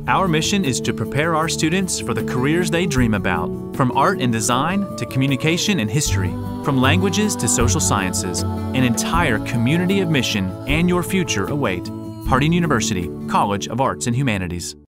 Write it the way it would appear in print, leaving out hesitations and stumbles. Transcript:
Our mission is to prepare our students for the careers they dream about, from art and design to communication and history, from languages to social sciences. An entire community of mission and your future await. Harding University, College of Arts and Humanities.